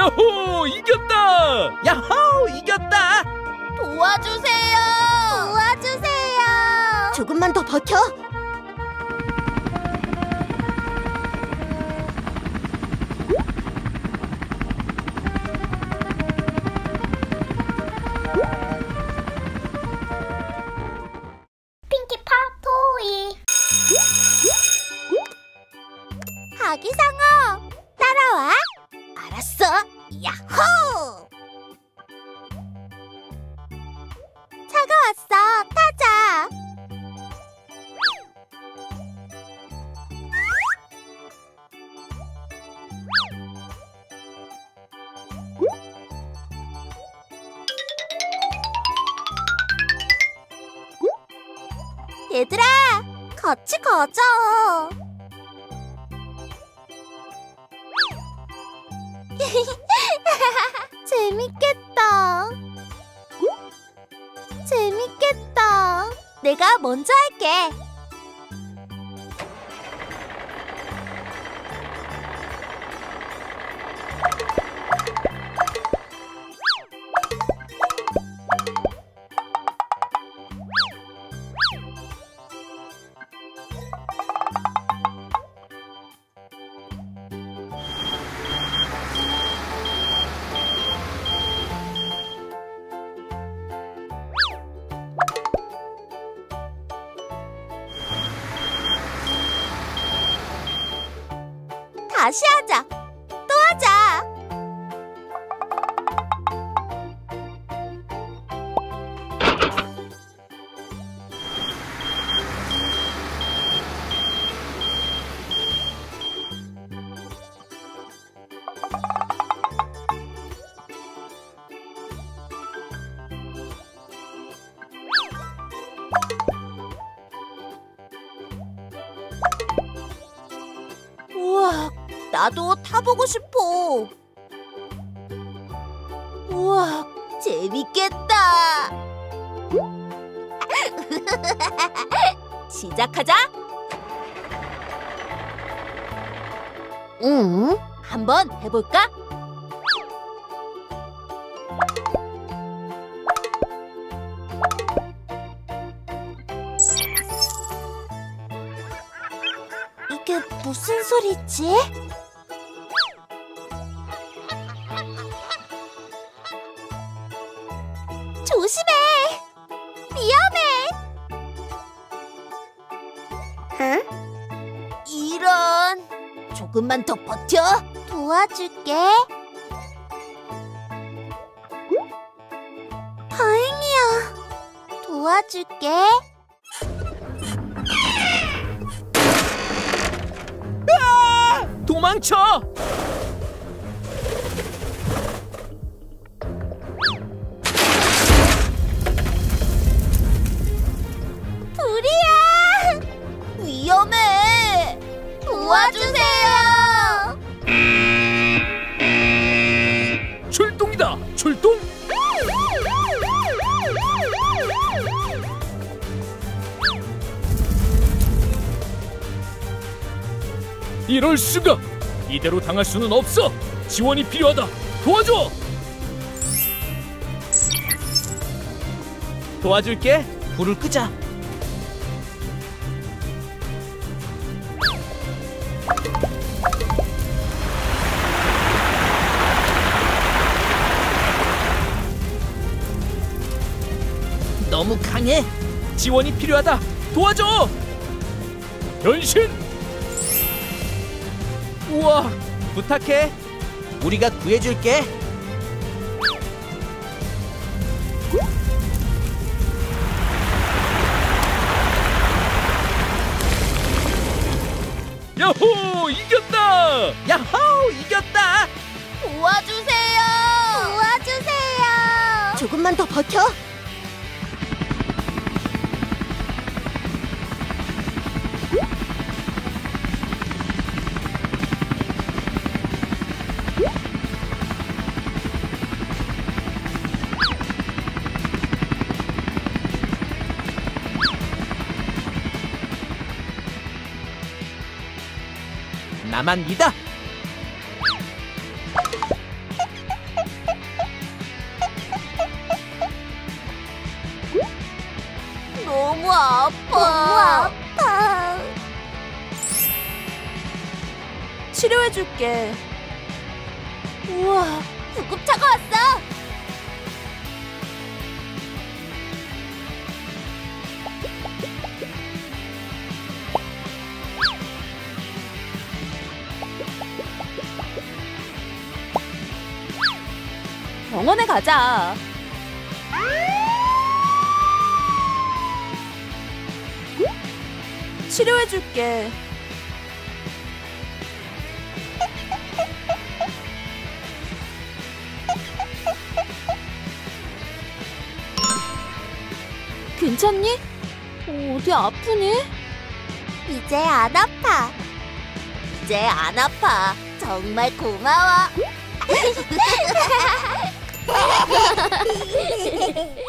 야호! 이겼다! 야호! 이겼다! 도와주세요! 도와주세요! 조금만 더 버텨. 핑키팝 토이. 아기상어, 따라와. 알았어. 야호! 차가 왔어. 타자. 얘들아, 같이 가자. 재밌겠다. 재밌겠다. 내가 먼저 할게. 다시 하자. 또 하자. 우와, 나도 타보고 싶어. 우와, 재밌겠다. 시작하자. 한번 해볼까? 이게 무슨 소리지? 조심해! 위험해! 응? 이런... 조금만 더 버텨! 도와줄게. 다행이야. 도와줄게. 도망쳐! 불이야! 위험해! 도와주세요! 출동이다! 출동! 이럴 수가! 이대로 당할 수는 없어! 지원이 필요하다! 도와줘! 도와줄게. 불을 끄자. 너무 강해. 지원이 필요하다. 도와줘! 변신! 우와, 부탁해. 우리가 구해줄게. 야호! 이겼다! 야호! 이겼다! 도와주세요! 도와주세요! 조금만 더 버텨. 나만 믿어. 치료해줄게. 우와, 구급차가 왔어. 병원에 가자. 치료해줄게. 괜찮니? 어디 아프니? 이제 안 아파. 이제 안 아파. 정말 고마워.